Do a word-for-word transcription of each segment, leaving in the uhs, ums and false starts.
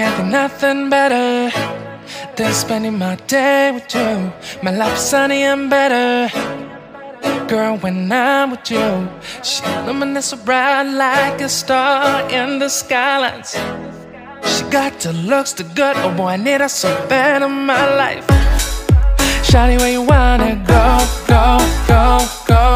can't think nothing better than spending my day with you. My life's sunny and better, girl, when I'm with you. She luminous so bright like a star in the skylines. She got the looks, the good, oh boy, I need her so bad in my life. Shawty, where you wanna go, go, go, go?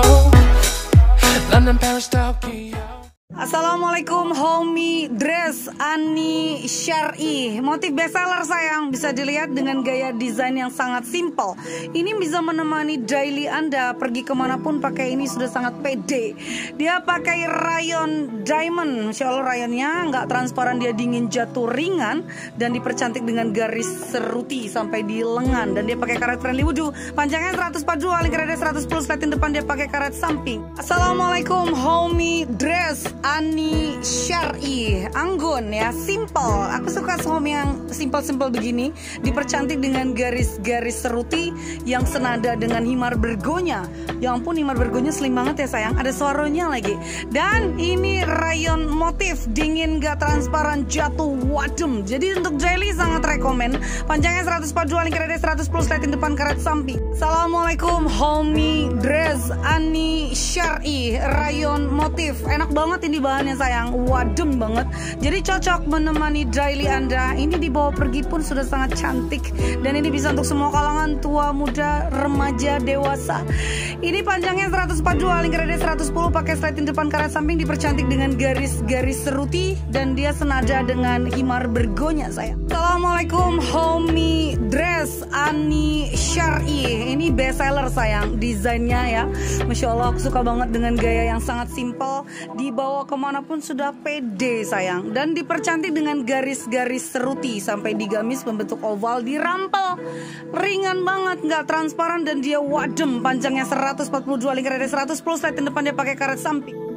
London, Paris, Tokyo. Assalamualaikum homie, dress Ani Syar'i. Motif bestseller sayang, bisa dilihat dengan gaya desain yang sangat simple. Ini bisa menemani daily Anda pergi kemanapun pakai ini sudah sangat pede. Dia pakai rayon diamond, Masya Allah rayonnya nggak transparan, dia dingin jatuh ringan dan dipercantik dengan garis seruti sampai di lengan. Dan dia pakai karet friendly wudu, panjangnya seratus empat puluh dua, lingkarannya seratus sepuluh, sleting depan dia pakai karet samping. Assalamualaikum homie, dress Ani Syar'i, anggun ya, simple. Aku suka homie yang simple-simple begini, dipercantik dengan garis-garis seruti yang senada dengan himar bergonya. Ya ampun, himar bergonya slim banget ya sayang, ada suaranya lagi. Dan ini rayon motif dingin gak transparan jatuh wadem. Jadi untuk daily sangat rekomen. Panjangnya seratus empat puluh dua, lingkarannya seratus sepuluh, sleting depan karet samping. Assalamualaikum homie, dress Ani Syar'i, rayon motif. Enak banget ini bahannya sayang, wadem banget. Jadi cocok menemani daily Anda. Ini dibawa pergi pun sudah sangat cantik. Dan ini bisa untuk semua kalangan, tua, muda, remaja, dewasa. Ini panjangnya seratus empat puluh dua, lingkarannya seratus sepuluh, pakai sleting depan karet samping, dipercantik dengan garis-garis seruti dan dia senada dengan himar bergonya sayang. Assalamualaikum homie, dress Ani Syar'i. Ini bestseller sayang, desainnya ya, Masya Allah, aku suka banget dengan gaya yang sangat simple. Dibawa kemanapun sudah pede sayang. Dan dipercantik dengan garis-garis seruti sampai di gamis membentuk oval, dirampel ringan banget, nggak transparan dan dia wadem. Panjangnya seratus empat puluh dua, lingkarannya seratus sepuluh, sleting depan dia pakai karet samping.